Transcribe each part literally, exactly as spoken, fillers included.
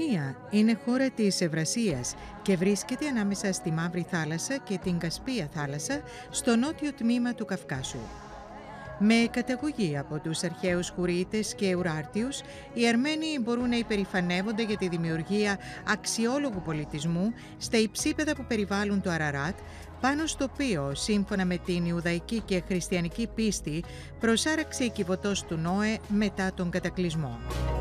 Αρμενία είναι χώρα της Ευρασίας και βρίσκεται ανάμεσα στη Μαύρη Θάλασσα και την Κασπία Θάλασσα στο νότιο τμήμα του Καυκάσου. Με καταγωγή από τους αρχαίους Χουρίτες και Ουράρτιους, οι Αρμένοι μπορούν να υπερηφανεύονται για τη δημιουργία αξιόλογου πολιτισμού στα υψίπεδα που περιβάλλουν το Αραράτ, πάνω στο οποίο, σύμφωνα με την Ιουδαϊκή και Χριστιανική πίστη, προσάραξε η κυβωτός του Νόε μετά τον κατακλυσμό.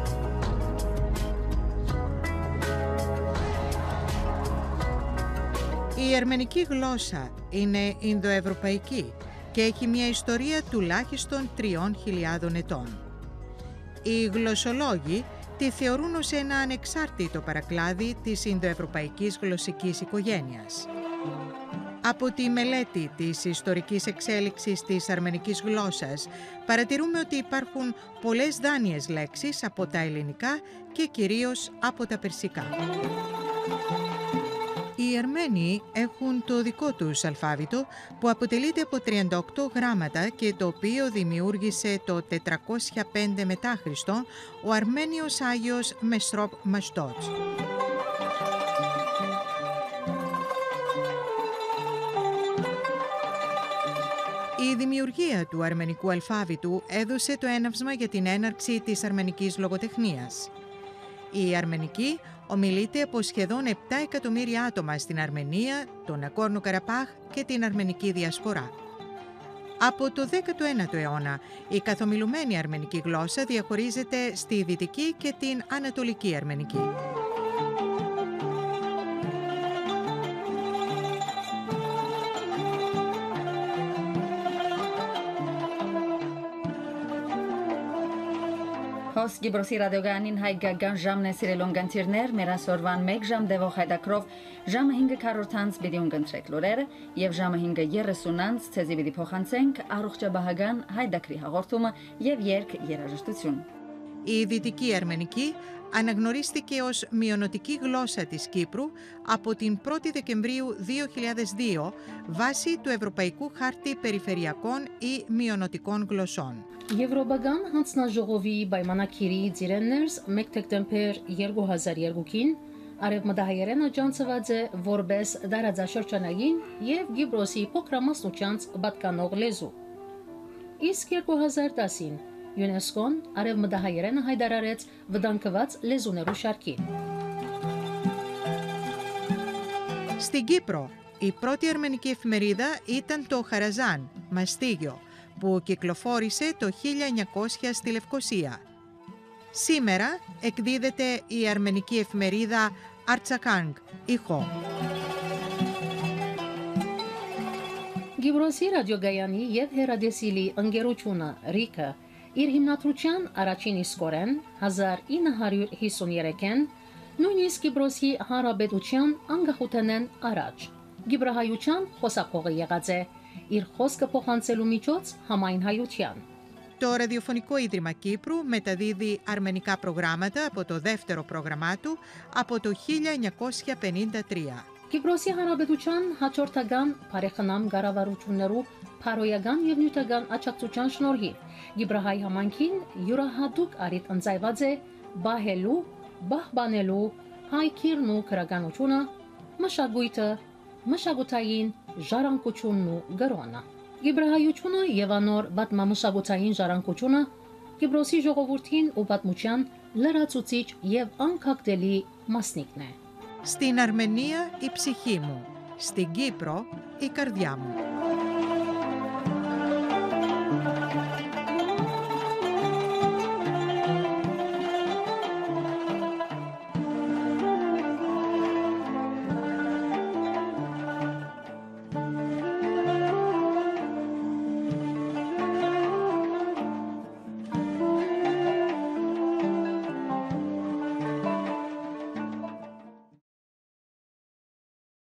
Η αρμενική γλώσσα είναι ινδοευρωπαϊκή και έχει μια ιστορία τουλάχιστον τριών χιλιάδων ετών. Οι γλωσσολόγοι τη θεωρούν ως ένα ανεξάρτητο παρακλάδι της ινδοευρωπαϊκής γλωσσικής οικογένειας. Από τη μελέτη της ιστορικής εξέλιξης της αρμενικής γλώσσας παρατηρούμε ότι υπάρχουν πολλές δάνειες λέξεις από τα ελληνικά και κυρίως από τα περσικά. Οι Αρμένοι έχουν το δικό τους αλφάβητο που αποτελείται από τριάντα οκτώ γράμματα και το οποίο δημιούργησε το τετρακόσια πέντε μετά Χριστόν ο Αρμένιος Άγιος Μεσρόπ Μαστότς. Η δημιουργία του αρμενικού αλφάβητου έδωσε το έναυσμα για την έναρξη της αρμενικής λογοτεχνίας. Η αρμενική ομιλείται από σχεδόν επτά εκατομμύρια άτομα στην Αρμενία, τον Ναγκόρνο Καραμπάχ και την αρμενική διασπορά. Από το δέκατο ένατο αιώνα, η καθομιλουμένη αρμενική γλώσσα διαχωρίζεται στη δυτική και την ανατολική αρμενική. Հոս Գիբրոսի ռադիոգանին հայկական ժամն է սիրել ունգընտիրներ, մեր ասորվան մեկ ժամ դևող հայդակրով ժամը հինգը քառորդանց պիտի ունգընտրեք լուրերը և ժամը հինգը երեսունանց ցեզի պիտի փոխանցենք առողջաբահական հայդակրի հաղորդումը և երգ երաժշտություն. Η Δυτική Αρμενική αναγνωρίστηκε ως μειωνοτική γλώσσα της Κύπρου από την πρώτη Δεκεμβρίου δύο χιλιάδες δύο βάσει του Ευρωπαϊκού Χάρτη Περιφερειακών ή Μειωνοτικών Γλωσσών. Եվրոպական հանձնաժողովի պայմանագիրի ծիրեններս մեկ դեկտեմբեր երկու հազար երկու-ին արևմտահայերենը ջանցված է որպես դարաձաշրջանային և Գիբրոսի փոքրամասնությանց պատկանող լեզու։ Իսկ երկու հազար տասին ՅՈՒՆԵՍԿՕ-ն արևմտահայերենը հայտարարեց վտանգված լեզուներու շարքին։ Στην Κύπρο, η πρώτη αρμενική εφημερίδα ήταν το Χαραζάν, Μαστίγιο, που κυκλοφόρησε το χίλια εννιακόσια στη Λευκοσία. Σήμερα εκδίδεται η αρμενική εφημερίδα Αρτσακάνγκ, Ιχό. Գիբրոսի ռադիոգայանի և հեռադեսիլի ընկերությունը ռիկը իր հիմնադրության առաջին իսկորեն հազար ինը հարյուր հիսուներեքին նույնիսկ Գիբրոսի հանրապետության անկախութենեն առաջ Գիբրահայության խոսափողը եղած է իր խոսքը փոխանցելու միջոց համայն հայության. Το Ραδιοφωνικό Ίδρυμα Κύπρου μεταδίδει αρμενικά προγράμματα από το δεύτερο πρόγραμμά του από το χίλια εννιακόσια πενήντα τρία. Կիպրոսի հանրապետության հաջորդական բարեխնամ կառավարություններու փարոյական եւ նյութական աջակցության շնորհիվ Գիբրահայ համայնքին յուրահատուկ առիթ ընծայված է բահելու, բահբանելու հայ քիրն ու քրագանությունը, մշակույթը, մշակութային ժառանգությունն ու գրոնը։ Գիբրահայությունը եւ անոր պատմամշակութային ժառանգությունը Կիպրոսի ժողովրդին ու պատմության լրացուցիչ եւ անկախտելի մասնիկն է։ Στην Αρμενία η ψυχή μου, στην Κύπρο η καρδιά μου.